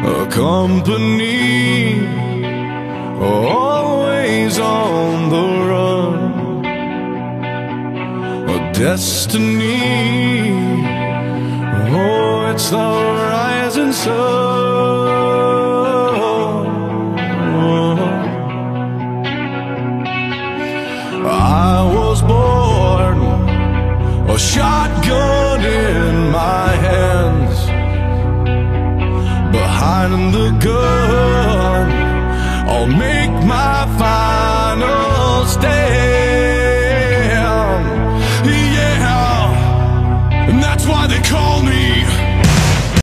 a company, always on the run, a destiny. Oh, it's the rising sun. I was born, a shotgun in my hands, behind the gun, I'll make my final stand.